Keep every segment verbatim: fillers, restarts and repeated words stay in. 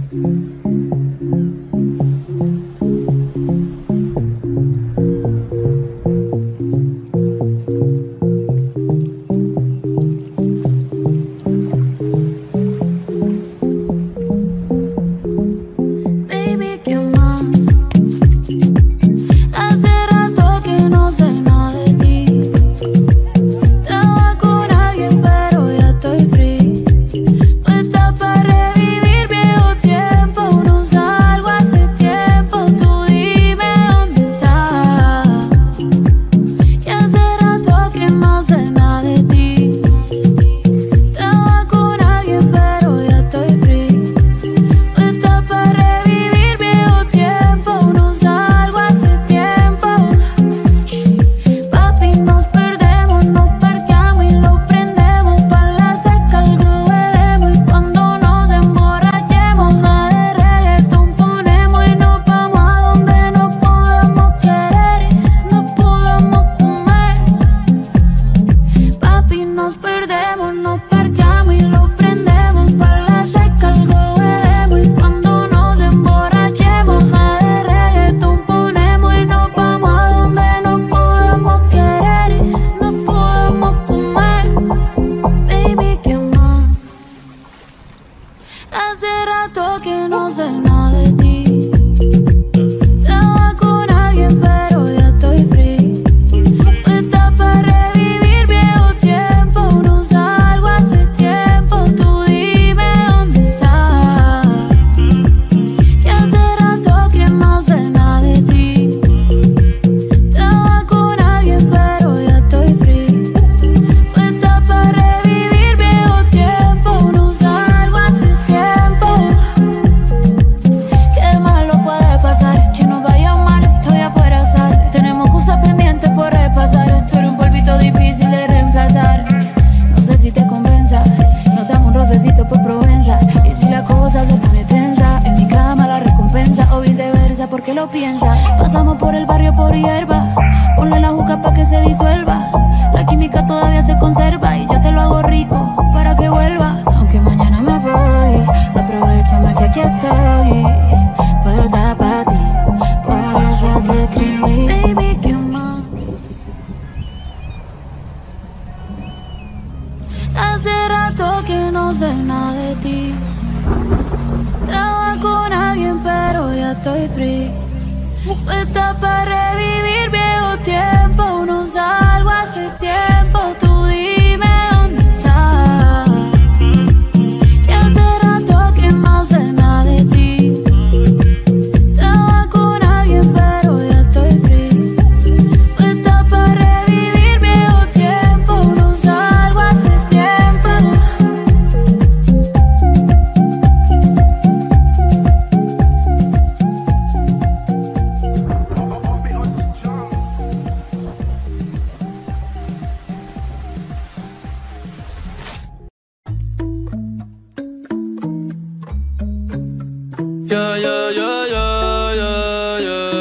Yeah, yeah, yeah, yeah, yeah,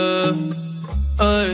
yeah. Ay.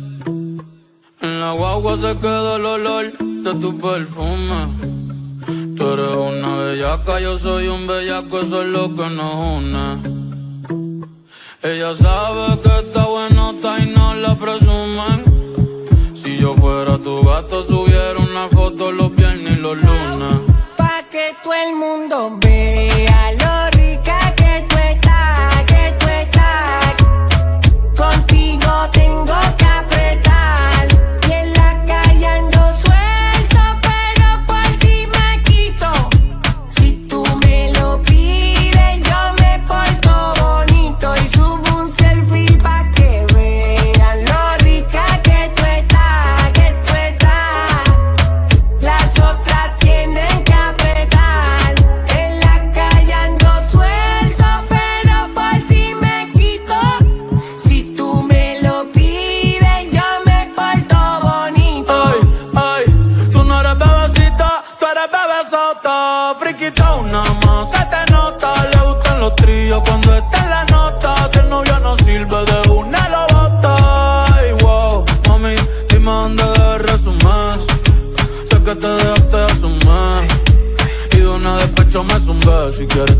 En la guagua se queda el olor de tu perfume. Tú eres una bellaca, yo soy un bellaco, eso es lo que nos une. Ella sabe que está buenota y no la presumen. Si yo fuera tu gato, subiera una foto los viernes y los lunes. Pa' que todo el mundo vea lo rica que tú estás, que tú estás. Contigo tengo que apretar y en la calle ando suelto, pero por ti me quito. Si tú me lo pides, yo me porto bonito y subo un selfie pa' que vean lo rica que tú estás, que tú estás. Las otras tienen que apretar, en la calle ando suelto, pero por ti me quito. Si tú me lo pides, yo me porto bonito. Ay, ay, tú no eres bebecita, tú eres bebesota. Friquitona más, se te nota. Le gustan los tríos cuando está en la nota. Si el novio no sirve, de una lo bota. Ay, wow, mami, dime dónde debes resumir. Sé que te dejaste de asumir y de una despecho me zumbé. Si quieres te hago un bebé.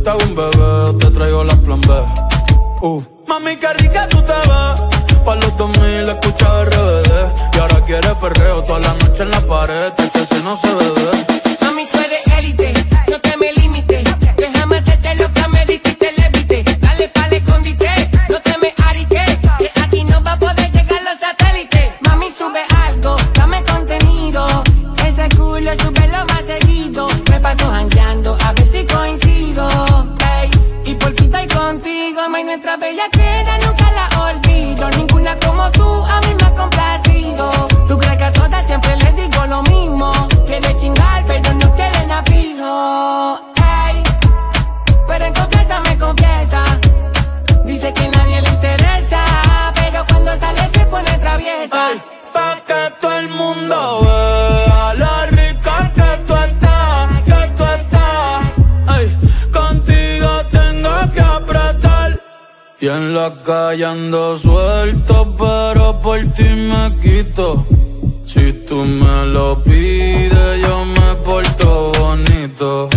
bebé, te traigo la plan B. Uf. Mami, qué rica tú te ves. Pa' los dos mil escucha R B D. Y ahora quiere perreo toda la noche en la pared. Que si no se bebe. Mami, tú eres élite, no te me limites. Déjame hacerte lo que me dijiste, levite. Dale pa'l escondite, no te me ariques. Que aquí no va a poder llegar los satélites. Mami, sube algo, dame contenido. Ese culo sube lo más seguido. Me paso jangueando, a ver si coincido. Ey, y por fin estoy contigo. Mami, nuestra bella queda, nunca la olvido. Ninguna como tú a mí me ha complacido. Tú crees que a todas siempre les digo lo mismo. Quiere chingar, pero no quiere nada fijo. Ey, pero en confianza me confiesa. Dice que nadie le interesa, pero cuando sale se pone traviesa. Ay, pa' que todo el mundo vea lo rica que tú estás, que tú estás. Ay, contigo tengo que apretar. Y en la calle ando suelto, pero por ti me quito. Si tú me lo pides, yo me porto bonito.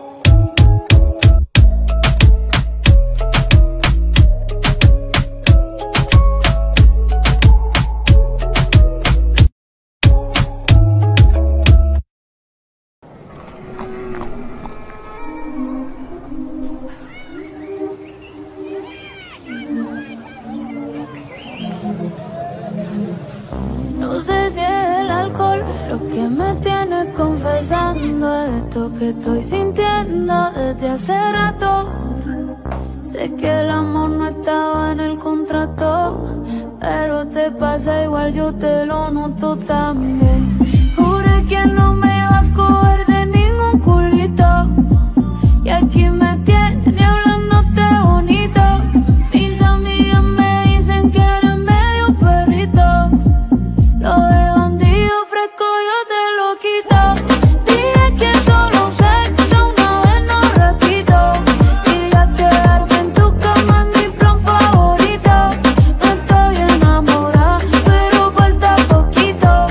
No sé si es el alcohol lo que me tiene confesando esto que estoy sintiendo desde hace rato. Sé que el amor no estaba en el contrato, pero te pasa igual, yo te lo noto también. Juré que no me iba a coger de ningún culito, y aquí me tiene hablándote bonito. Mis amigas me dicen que eres medio perrito. Lo de bandido fresco yo te lo quito. Dije que solo sexo, una vez no repito. Y ya quedarme en tu cama es mi plan favorito. No estoy enamorada, pero falta poquito.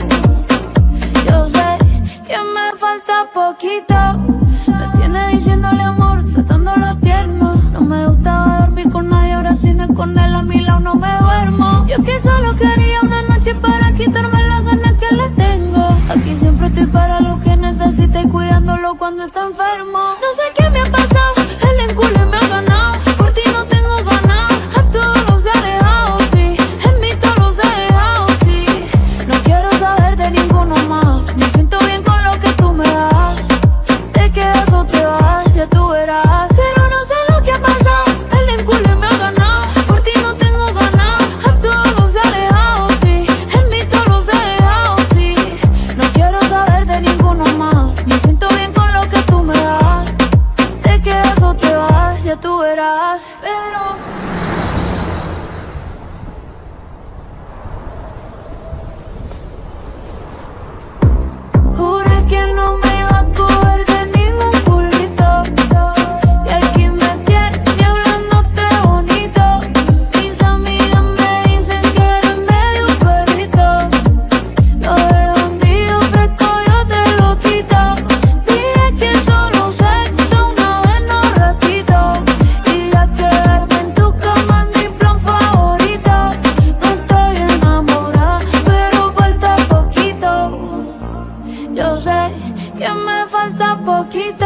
Yo sé que me falta poquito. Me tiene diciéndole amor, tratándolo tierno. No me gustaba dormir con nadie, ahora si no es con él a mi lado no me duermo. Yo que solo quería una noche para quitarme las ganas que le tengo. Aquí siempre estoy para lo que necesite y cuidándolo cuando está enfermo. No sé qué me ha pasado, el enculo me ha ganado. Por ti no tengo ganas, a todos los he alejado, sí. En mí todos los he dejado, sí. No quiero saber de ninguno más. Me siento bien con lo que tú me das. Te quedas o te vas, ya tú verás. Pero no sé lo que ha pasado, el enculo me ha ganado. Por ti no tengo ganas, a todos los he alejado, sí. En mí todos los he dejado, sí. No quiero saber de ninguno más. Me siento bien con lo que tú me das. Te quedas o te vas, ya tú verás. Pero juré que no me iba a coger de ningún culito, y aquí me tiene hablándote bonito. Mis amigas me dicen que eres medio perrito. Lo de bandido fresco yo te lo quito. Dije que solo sexo, una vez no repito. Y ya quedarme en tu cama es mi plan favorito. No estoy enamorada, pero falta poquito. Yo sé que me falta poquito.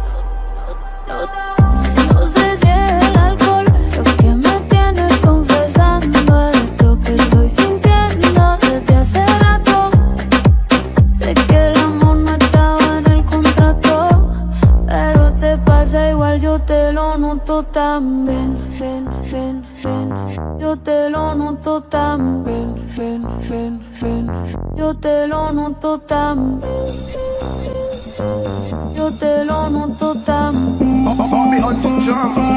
No, no sé si es el alcohol lo que me tiene confesando esto que estoy sintiendo desde hace rato. Sé que el amor no estaba en el contrato, pero te pasa igual, yo te lo noto también. Ven, ven, ven. Yo te lo noto también. Ven, ven, ven. Yo te lo noto también. Yo te lo noto también. Bobby on the drums.